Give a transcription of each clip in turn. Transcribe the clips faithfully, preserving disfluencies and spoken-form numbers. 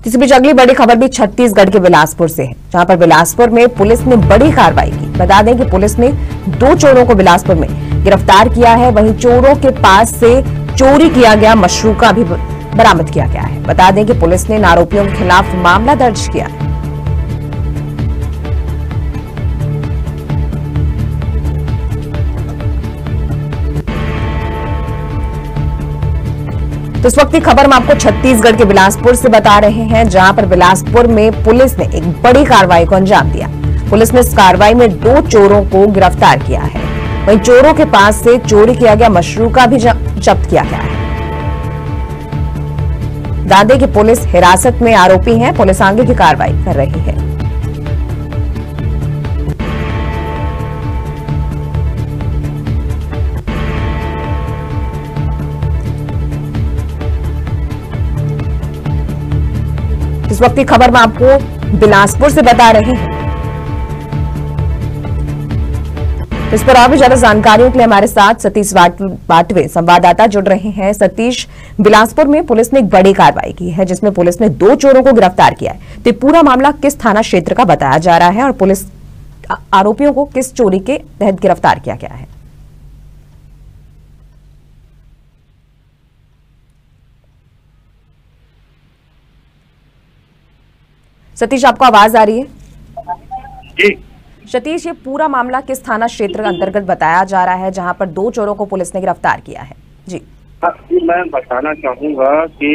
इसी बीच अगली बड़ी खबर भी छत्तीसगढ़ के बिलासपुर से है, जहां पर बिलासपुर में पुलिस ने बड़ी कार्रवाई की। बता दें कि पुलिस ने दो चोरों को बिलासपुर में गिरफ्तार किया है। वहीं चोरों के पास से चोरी किया गया मशरूका भी बरामद किया गया है। बता दें कि पुलिस ने इन आरोपियों के खिलाफ मामला दर्ज किया है। तो इस वक्त की खबर हम आपको छत्तीसगढ़ के बिलासपुर से बता रहे हैं, जहां पर बिलासपुर में पुलिस ने एक बड़ी कार्रवाई को अंजाम दिया। पुलिस ने इस कार्रवाई में दो चोरों को गिरफ्तार किया है। वहीं चोरों के पास से चोरी किया गया मशरूका भी जब्त किया गया है। दादे की पुलिस हिरासत में आरोपी हैं। पुलिस आगे की कार्रवाई कर रही है। इस वक्त की खबर में आपको बिलासपुर से बता रहे हैं। इस पर और भी ज्यादा जानकारियों के लिए हमारे साथ सतीश बाटवे संवाददाता जुड़ रहे हैं। सतीश, बिलासपुर में पुलिस ने एक बड़ी कार्रवाई की है, जिसमें पुलिस ने दो चोरों को गिरफ्तार किया है। तो पूरा मामला किस थाना क्षेत्र का बताया जा रहा है और पुलिस आरोपियों को किस चोरी के तहत गिरफ्तार किया गया है? सतीश, आपको आवाज आ रही है? जी सतीश, ये पूरा मामला किस थाना क्षेत्र के अंतर्गत बताया जा रहा है, जहां पर दो चोरों को पुलिस ने गिरफ्तार किया है? जी हाँ, मैं बताना चाहूंगा कि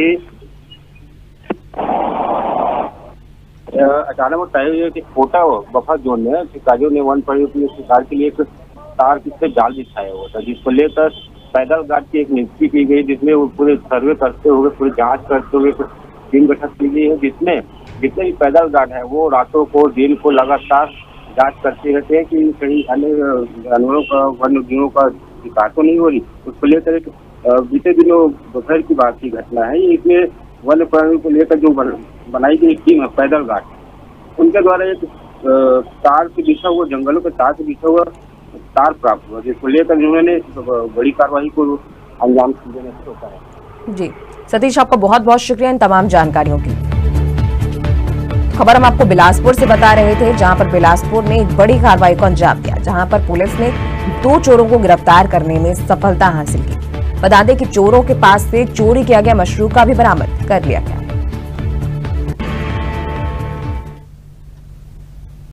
अचानक वो तय हुई कि कोटा बफर जोन में शिकारियों ने वन परियों शिकार के लिए एक तार किससे जाल बिछाया हुआ था, जिसको लेकर पैदल गार्ड की एक नियुक्ति की गई, जिसमें वो पूरे सर्वे करते हुए पूरी जांच करते हुए टीम गठित की गई है, जिसमें जितने भी पैदल गार्ड है वो रातों को दिन को लगातार जांच करते रहते हैं कि कहीं अन्य जानवरों का वन्य जीवों का शिकार तो नहीं हो रही। उसको लेकर एक बीते दिनों दोपहर की बात की घटना है। इसमें वन्य प्राणियों को लेकर जो बनाई गई टीम है पैदल गार्ड, उनके द्वारा एक तार से बिछा हुआ जंगलों के तार से बिछा हुआ तार प्राप्त हुआ, जिसको लेकर उन्होंने बड़ी कार्रवाई को अंजाम देने से रोका है। जी सतीश, आपका बहुत बहुत शुक्रिया इन तमाम जानकारियों की। खबर हम आपको बिलासपुर से बता रहे थे, जहां पर बिलासपुर ने एक बड़ी कार्रवाई को अंजाम दिया, जहां पर पुलिस ने दो चोरों को गिरफ्तार करने में सफलता हासिल की। बता दें कि चोरों के पास से चोरी किया गया मशरूका भी बरामद कर लिया गया।